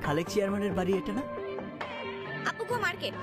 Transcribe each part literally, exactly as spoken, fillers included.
খালেক চেয়ারম্যানের বাড়ি এটা না? আপুকো মার্কেট।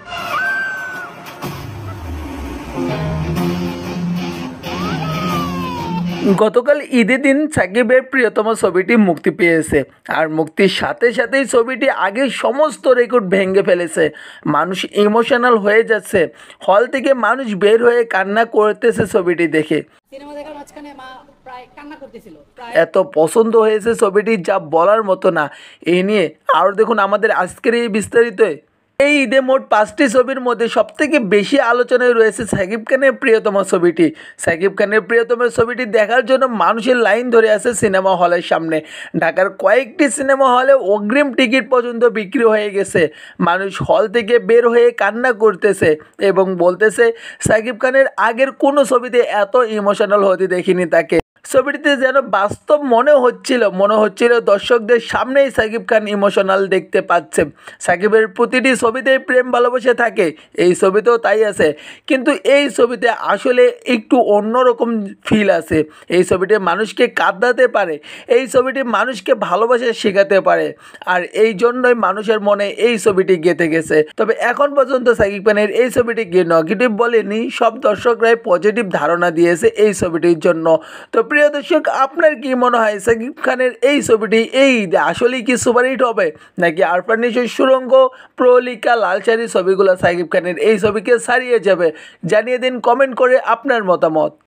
গতকাল ঈদের দিন সাকিবের প্রিয়তম ছবিটি মুক্তি পেয়েছে আর মুক্তির সাথে সাথেই ছবিটি আগের সমস্ত রেকর্ড ভেঙে ফেলেছে। মানুষ ইমোশনাল হয়ে যাচ্ছে, হল থেকে মানুষ বের হয়ে কান্না করতেছে ছবিটি দেখে। সিনেমা দেখার মাঝখানে মা প্রায় কান্না করতেছিল। এত পছন্দ হয়েছে ছবিটি যা বলার মতো না। এই নিয়ে আরও দেখুন আমাদের আজকের এই বিস্তারিত। এই ঈদে মোট পাঁচটি ছবির মধ্যে সবথেকে বেশি আলোচনায় রয়েছে সাকিব খানের প্রিয়তম ছবিটি। সাকিব খানের প্রিয়তম ছবিটি দেখার জন্য মানুষের লাইন ধরে আছে সিনেমা হলের সামনে। ঢাকার কয়েকটি সিনেমা হলে অগ্রিম টিকিট পর্যন্ত বিক্রি হয়ে গেছে। মানুষ হল থেকে বের হয়ে কান্না করতেছে এবং বলতেছে সাকিব খানের আগের কোনো ছবিতে এত ইমোশনাল হতে দেখিনি তাকে। ছবিটিতে যেন বাস্তব মনে হচ্ছিল মনে হচ্ছিল দর্শকদের সামনেই সাকিব খান ইমোশনাল দেখতে পাচ্ছে। সাকিবের প্রতিটি ছবিতেই প্রেম ভালোবাসা থাকে, এই ছবিতেও তাই আছে, কিন্তু এই ছবিতে আসলে একটু অন্যরকম ফিল আছে। এই ছবিটি মানুষকে কাঁদাতে পারে, এই ছবিটি মানুষকে ভালোবাসা শেখাতে পারে, আর এই জন্যই মানুষের মনে এই ছবিটি গেঁথে গেছে। তবে এখন পর্যন্ত সাকিব খানের এই ছবিটিকে নেগেটিভ বলেনি, সব দর্শকরাই পজিটিভ ধারণা দিয়েছে এই ছবিটির জন্য। তো প্রিয় দর্শক, আপনার কি মনে হয় সাকিব খানের এই ছবিটি এই ঈদে আসলেই কি সুপারহিট হবে, নাকি আরফান নিশোর সুড়ঙ্গ, প্রহেলিকা, লালসারি ছবিগুলো সাকিব খানের এই ছবিকে ছাড়িয়ে যাবে? জানিয়ে দিন কমেন্ট করে আপনার মতামত।